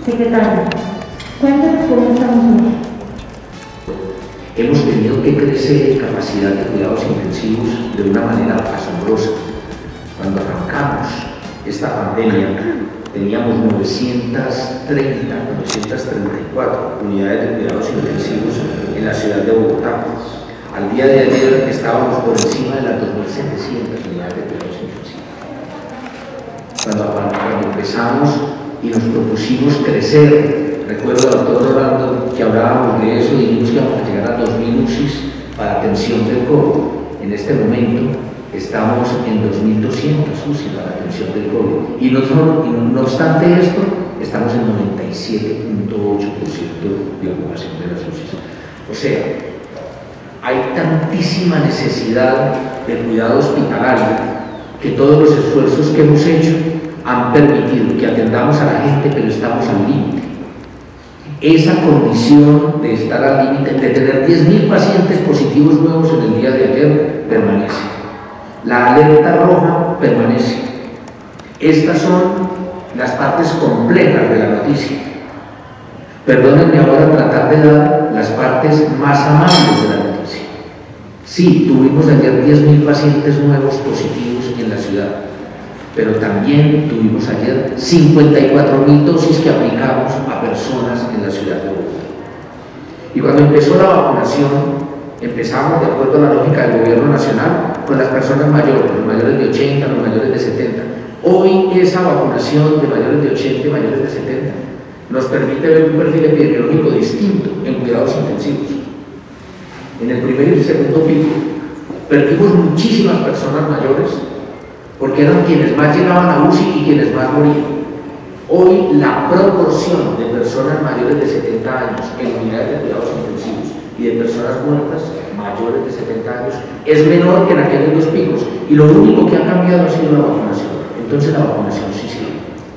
Secretario, cuéntanos cómo estamos hoy. Hemos tenido que crecer en capacidad de cuidados intensivos de una manera asombrosa. Cuando arrancamos esta pandemia, teníamos 934 unidades de cuidados intensivos en la ciudad de Bogotá. Al día de ayer estábamos por encima de las 2.700 unidades de cuidados intensivos. Cuando empezamos y nos propusimos crecer, recuerdo al doctor Rolando que hablábamos de eso y dijimos que íbamos a llegar a 2.000 UCIs para atención del COVID. En este momento estamos en 2.200 UCIs para atención del COVID. Y no obstante esto, estamos en 97.8% de ocupación de las UCIs. O sea, hay tantísima necesidad de cuidado hospitalario que todos los esfuerzos que hemos hecho han permitido que atendamos a la gente, pero estamos al límite. Esa condición de estar al límite, de tener 10.000 pacientes positivos nuevos en el día de ayer, permanece. La alerta roja permanece. Estas son las partes complejas de la noticia. Perdónenme ahora tratar de dar las partes más amables de la noticia. Sí, tuvimos ayer 10.000 pacientes nuevos positivos en la ciudad, pero también tuvimos ayer 54.000 dosis que aplicamos a personas en la ciudad de Bogotá. Y cuando empezó la vacunación, empezamos, de acuerdo a la lógica del gobierno nacional, con las personas mayores, los mayores de 80, los mayores de 70. Hoy esa vacunación de mayores de 80 y mayores de 70 nos permite ver un perfil epidemiológico distinto en cuidados intensivos. En el primer y el segundo pico perdimos muchísimas personas mayores porque eran quienes más llegaban a UCI y quienes más morían. Hoy la proporción de personas mayores de 70 años en unidades de cuidados intensivos y de personas muertas mayores de 70 años es menor que en aquellos dos picos, y lo único que ha cambiado ha sido la vacunación. Entonces la vacunación sí sigue.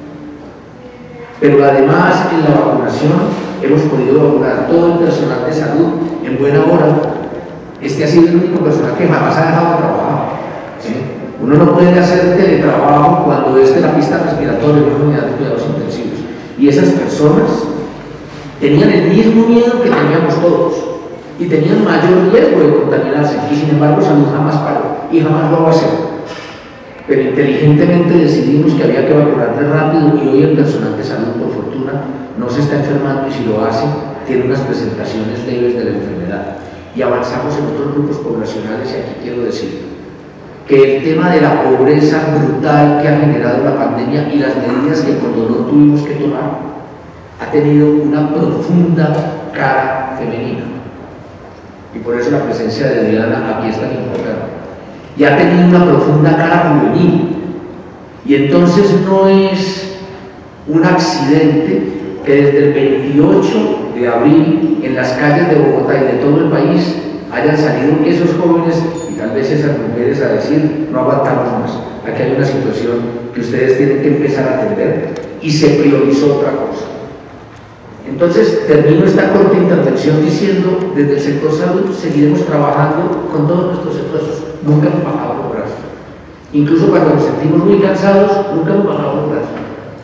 Pero además en la vacunación hemos podido vacunar todo el personal de salud en buena hora. Este ha sido el único personal que jamás ha dejado de trabajar, ¿sí? Uno no puede hacer teletrabajo cuando es de la pista respiratoria en una unidad de cuidados intensivos. Y esas personas tenían el mismo miedo que teníamos todos y tenían mayor riesgo de contaminarse, y sin embargo salud jamás paró y jamás lo va a hacer. Pero inteligentemente decidimos que había que vacunarle rápido, y hoy el personal de salud, por fortuna, no se está enfermando, y si lo hace, tiene unas presentaciones leves de la enfermedad. Y avanzamos en otros grupos poblacionales, y aquí quiero decir que el tema de la pobreza brutal que ha generado la pandemia y las medidas que con dolor tuvimos que tomar ha tenido una profunda cara femenina, y por eso la presencia de Diana aquí es tan importante, y ha tenido una profunda cara juvenil. Y entonces no es un accidente que desde el 28 de abril en las calles de Bogotá y de todo el país hayan salido esos jóvenes y tal vez esas mujeres a decir: no aguantamos más, aquí hay una situación que ustedes tienen que empezar a atender, y se priorizó otra cosa. Entonces termino esta corta intervención diciendo: desde el sector salud seguiremos trabajando con todos nuestros esfuerzos, nunca hemos bajado los brazos, incluso cuando nos sentimos muy cansados, nunca hemos bajado los brazos.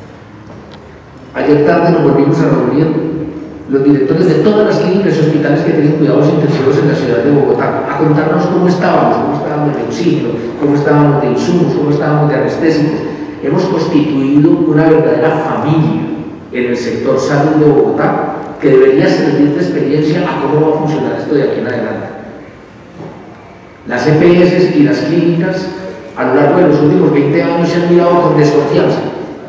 Ayer tarde nos volvimos a reunir los directores de todas las clínicas y hospitales que tienen cuidados intensivos en la ciudad de Bogotá, a contarnos cómo estábamos de oxígeno, cómo estábamos de insumos, cómo estábamos de anestésicos. Hemos constituido una verdadera familia en el sector salud de Bogotá que debería servir de experiencia a cómo va a funcionar esto de aquí en adelante. Las EPS y las clínicas a lo largo de los últimos 20 años se han mirado con desconfianza,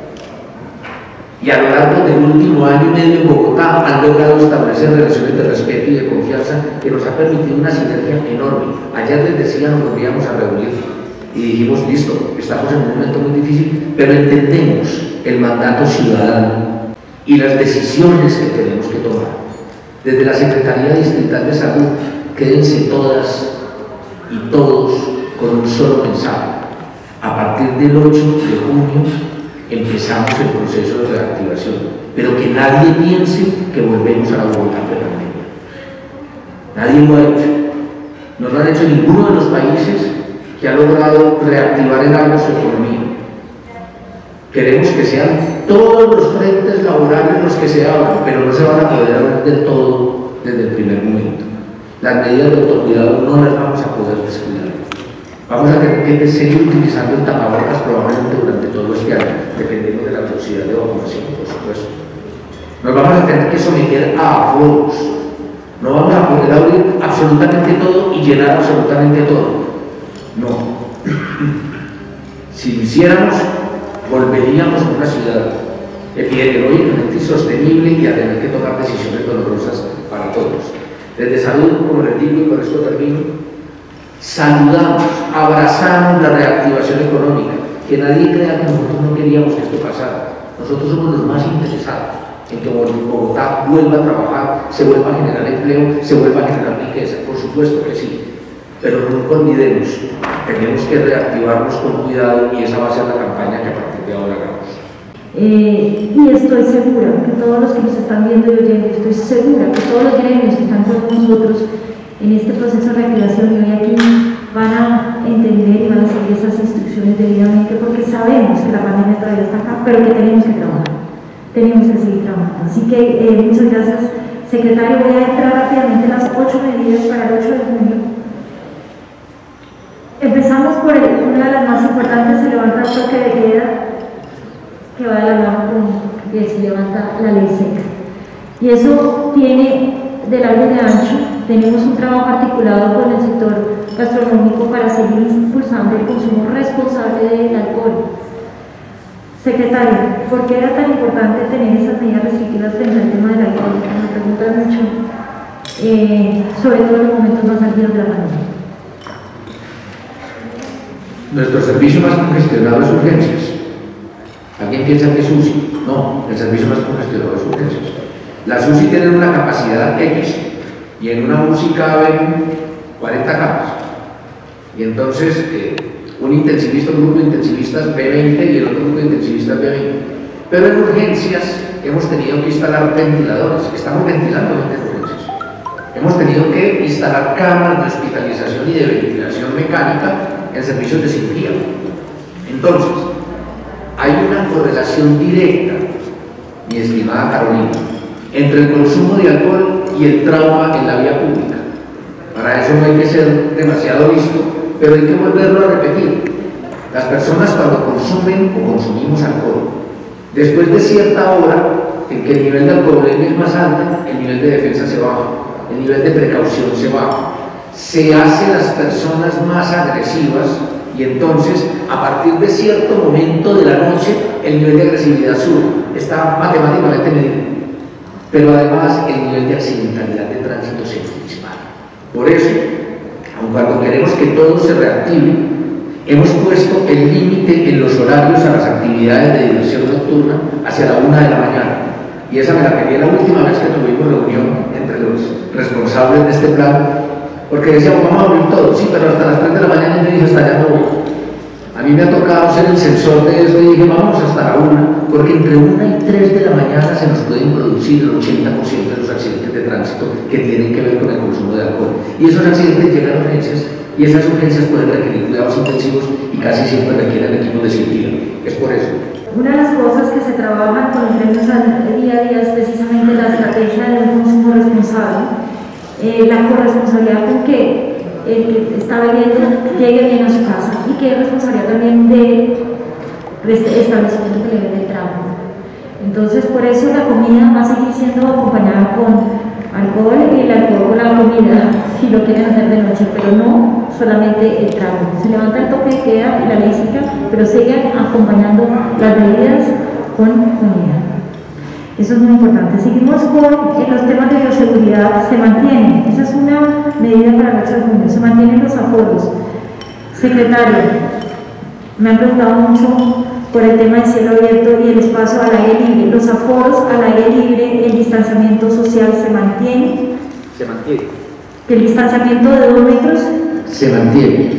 y a lo largo del último año y medio en Bogotá han logrado establecer relaciones de respeto y de confianza que nos ha permitido una sinergia enorme. Ayer les decía, nos volvíamos a reunir y dijimos: listo, estamos en un momento muy difícil, pero entendemos el mandato ciudadano y las decisiones que tenemos que tomar. Desde la Secretaría Distrital de Salud, quédense todas y todos con un solo mensaje: a partir del 8 de junio empezamos el proceso de reactivación, pero que nadie piense que volvemos a la Bogotá prepandemia. Nadie lo ha hecho. No lo han hecho ninguno de los países que ha logrado reactivar en algo su economía. Queremos que sean todos los frentes laborales los que se abran, pero no se van a poder abrir del todo desde el primer momento. Las medidas de autocuidado no las vamos a poder descuidar. Vamos a tener que seguir utilizando el tapabocas probablemente durante todo este año, dependiendo de la velocidad de vacunación, por supuesto. Nos vamos a tener que someter a aforos. No vamos a poder abrir absolutamente todo y llenar absolutamente todo. No. Si lo hiciéramos, volveríamos a una ciudad epidemiológicamente insostenible y a tener que tomar decisiones dolorosas para todos. Desde salud, como les digo, y con esto termino, saludamos, abrazamos la reactivación económica. Que nadie crea que nosotros no queríamos que esto pasara. Nosotros somos los más interesados en que Bogotá vuelva a trabajar, se vuelva a generar empleo, se vuelva a generar riqueza. Por supuesto que sí. Pero nunca olvidemos, tenemos que reactivarnos con cuidado y esa va a ser la campaña que a partir de ahora hagamos. Y estoy segura que todos los que nos están viendo y oyendo, estoy segura que todos los gremios que están con nosotros en este proceso de reactivación y hoy aquí van a entender y van a seguir esas instrucciones debidamente porque sabemos que la pandemia todavía está acá, pero que tenemos que trabajar, tenemos que seguir trabajando. Así que muchas gracias, secretario. Voy a entrar rápidamente en las 8 medidas para el 8 de junio. Empezamos por una de las más importantes, se levanta el toque de queda, que va de la mano con que se levanta la ley seca. Y eso tiene de largo y de ancho. Tenemos un trabajo articulado con el sector gastronómico para seguir impulsando el consumo responsable del alcohol. Secretario, ¿por qué era tan importante tener esas medidas restrictivas frente al tema del alcohol? Me preguntan mucho, sobre todo en los momentos más álgidos de la pandemia. Nuestro servicio más congestionado es urgencias. ¿Alguien piensa que es UCI? No, el servicio más congestionado es urgencias. Las UCI tienen una capacidad X y en una UCI caben 40 camas. Y entonces un intensivista, un grupo de intensivistas B20 y el otro grupo de intensivistas B20. Pero en urgencias hemos tenido que instalar ventiladores, estamos ventilando en urgencias. Hemos tenido que instalar cámaras de hospitalización y de ventilación mecánica en servicios de cirugía. Entonces, hay una correlación directa, mi estimada Carolina, entre el consumo de alcohol y el trauma en la vía pública. Para eso no hay que ser demasiado listo, pero hay que volverlo a repetir. Las personas cuando consumen o consumimos alcohol, después de cierta hora en que el nivel de alcoholemia es más alto, el nivel de defensa se baja, el nivel de precaución se baja. Se hacen las personas más agresivas y entonces a partir de cierto momento de la noche el nivel de agresividad sube, está matemáticamente medido, pero además el nivel de accidentalidad de tránsito se dispara. Por eso, aun cuando queremos que todo se reactive, hemos puesto el límite en los horarios a las actividades de diversión nocturna hacia la 1 de la mañana, y esa me la pedí la última vez que tuvimos reunión entre los responsables de este plan, porque decíamos, vamos a abrir todo, sí, pero hasta las 3 de la mañana yo dije, hasta allá no voy. A mí me ha tocado ser el sensor de eso y dije, vamos hasta la 1, porque entre 1 y 3 de la mañana se nos pueden producir el 80% de los accidentes de tránsito que tienen que ver con el consumo de alcohol. Y esos accidentes llegan a urgencias, y esas urgencias pueden requerir cuidados intensivos y casi siempre requieren equipos de cirugía. Es por eso. Una de las cosas que se trabajan con los gremios día a día es precisamente la estrategia de un consumo responsable. La corresponsabilidad con que el que está bebiendo llegue bien a su casa y que es responsabilidad también del establecimiento que le vende el trago. Entonces, por eso la comida va a seguir siendo acompañada con alcohol y el alcohol con la comida, si lo quieren hacer de noche, pero no solamente el trago. Se levanta el toque de queda y la ley seca, pero siguen acompañando las bebidas con comida. Eso es muy importante. Seguimos con los temas de bioseguridad, se mantienen. Esa es una medida para el 8 de junio, se mantienen los aforos. Secretario, me han preguntado mucho por el tema del cielo abierto y el espacio al aire libre. Los aforos al aire libre, el distanciamiento social se mantiene. Se mantiene. El distanciamiento de 2 metros. Se mantiene.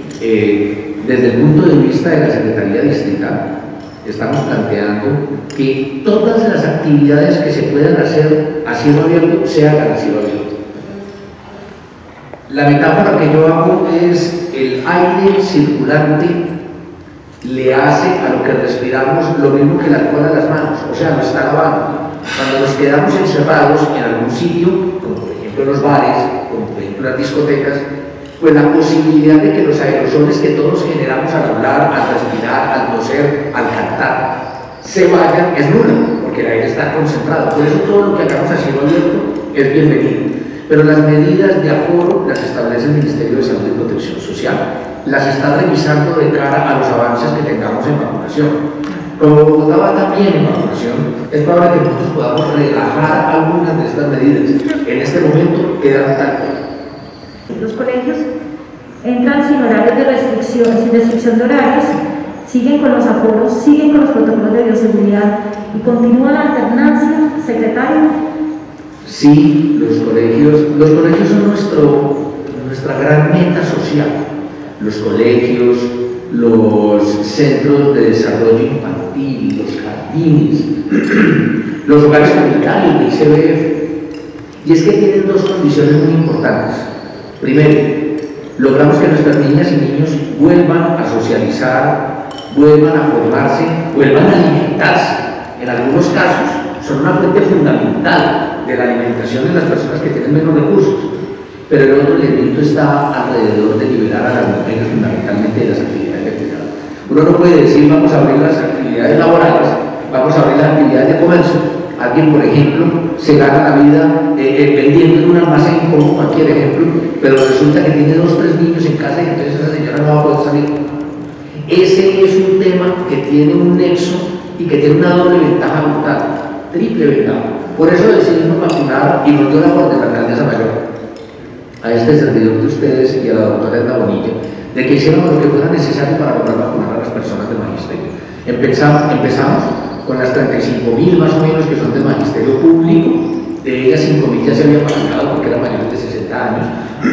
Desde el punto de vista de la Secretaría Distrital, estamos planteando que todas las actividades que se puedan hacer a cielo abierto se hagan a cielo abierto. La metáfora que yo hago es el aire circulante le hace a lo que respiramos lo mismo que el alcohol a las manos, o sea, lo está lavando. Cuando nos quedamos encerrados en algún sitio, como por ejemplo los bares, como por ejemplo las discotecas, pues la posibilidad de que los aerosoles que todos generamos al hablar, al respirar, al toser, al cantar, se vayan es nula, porque el aire está concentrado. Por eso todo lo que hagamos a cielo abierto es bienvenido. Pero las medidas de aforo las establece el Ministerio de Salud y Protección Social. Las está revisando de cara a los avances que tengamos en vacunación. Como Bogotá va también en vacunación, es probable que nosotros podamos relajar algunas de estas medidas. En este momento quedan tal cual. Los colegios entran sin horarios de restricción, sin restricción de horarios, siguen con los aforos, siguen con los protocolos de bioseguridad y continúa la alternancia, secretario. Sí, los colegios son nuestra gran meta social. Los colegios, los centros de desarrollo infantil, los jardines, los hogares comunitarios del ICBF. Y es que tienen dos condiciones muy importantes. Primero, logramos que nuestras niñas y niños vuelvan a socializar, vuelvan a formarse, vuelvan a alimentarse. En algunos casos son una fuente fundamental de la alimentación de las personas que tienen menos recursos. Pero el otro elemento está alrededor de liberar a las mujeres fundamentalmente de las actividades de cuidado. Uno no puede decir vamos a abrir las actividades laborales, vamos a abrir las actividades de comercio. Alguien, por ejemplo, se gana la vida vendiendo en un almacén, como cualquier ejemplo, pero resulta que tiene 2 o 3 niños en casa y entonces esa señora no va a poder salir. Ese es un tema que tiene un nexo y que tiene una doble ventaja brutal, triple ventaja. Por eso decidimos vacunar, y nos dio la orden de la alcaldesa mayor, a este servidor de ustedes y a la doctora Edna Bonilla, de que hiciéramos lo que fuera necesario para lograr vacunar a las personas del magisterio. Empezamos con las 35.000 más o menos que son del magisterio público, de ellas 5.000 ya se habían vacunado porque eran mayores de 60 años,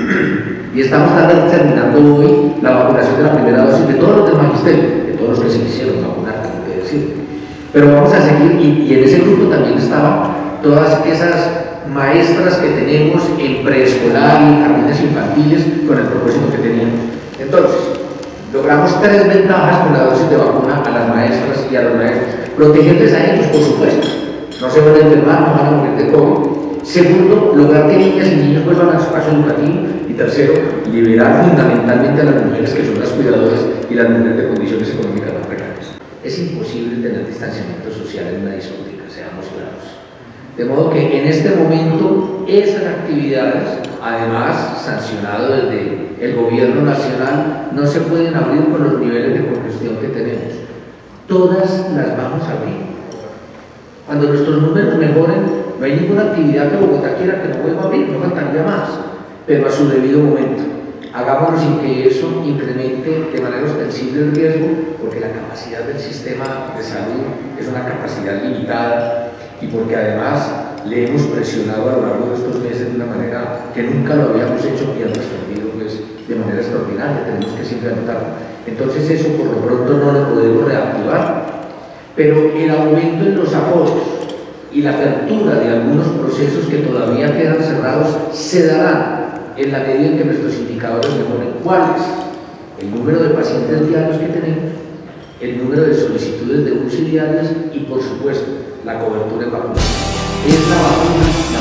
y estamos terminando hoy la vacunación de la primera dosis de todos los del magisterio, de todos los que se quisieron vacunar, tengo que decir. Pero vamos a seguir, y en ese grupo también estaban todas esas maestras que tenemos en preescolar y en jardines infantiles con el propósito que teníamos. Entonces, logramos 3 ventajas con la dosis de vacuna a las maestras y a los maestros. Protegerles a ellos, por supuesto. No se van a enfermar, no van a morir de COVID. Segundo, lograr que niñas y niños vuelvan a su espacio educativo. Y tercero, liberar fundamentalmente a las mujeres que son las cuidadoras y las mujeres de condiciones económicas más precarias. Es imposible tener distanciamiento social en una discoteca, seamos claros. De modo que en este momento esas actividades, además sancionado desde el gobierno nacional, no se pueden abrir con los niveles de congestión que tenemos. Todas las vamos a abrir. Cuando nuestros números mejoren, no hay ninguna actividad que Bogotá quiera que no vuelva a abrir, no faltaría más, pero a su debido momento. Hagámoslo sin que eso incremente de manera ostensible el riesgo, porque la capacidad del sistema de salud es una capacidad limitada y porque además le hemos presionado a lo largo de estos meses de una manera que nunca lo habíamos hecho y han respondido pues, de manera extraordinaria, tenemos que siempre anotarlo. Entonces eso por lo pronto no lo podemos reactivar, pero el aumento en los aforos y la apertura de algunos procesos que todavía quedan cerrados se darán en la medida en que nuestros indicadores mejoren. ¿Cuáles? El número de pacientes diarios que tenemos, el número de solicitudes de UCI diarias y por supuesto la cobertura en vacunas. Es la vacuna